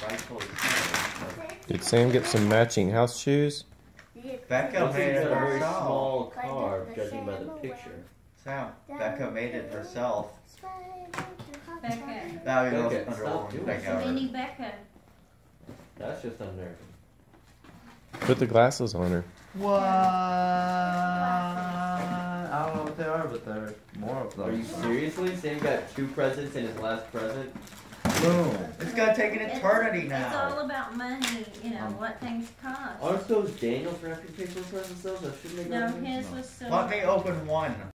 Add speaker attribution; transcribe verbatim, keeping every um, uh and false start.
Speaker 1: Did Sam get some matching house shoes?
Speaker 2: Becca made it
Speaker 3: a very
Speaker 2: herself.
Speaker 3: small car, judging by the picture.
Speaker 2: Sam, Becca made it herself.
Speaker 4: Becca.
Speaker 2: Now you know
Speaker 3: Becca,
Speaker 2: under
Speaker 3: stop
Speaker 2: woman
Speaker 3: doing
Speaker 2: thing
Speaker 3: that.
Speaker 2: ever.
Speaker 4: Mini Becca.
Speaker 3: That's just un-American.
Speaker 1: Put the glasses on her.
Speaker 5: What? I don't know what they are, but there are more of them.
Speaker 3: Are you seriously? Sam got two presents in his last present?
Speaker 2: Boom. It's gonna take an eternity
Speaker 4: It's
Speaker 2: now.
Speaker 4: all about money, you know, what things cost.
Speaker 3: Aren't those Daniel's wrapping paper presents though? That shouldn't make
Speaker 4: No,
Speaker 3: sense.
Speaker 4: his was so.
Speaker 2: Let me open one.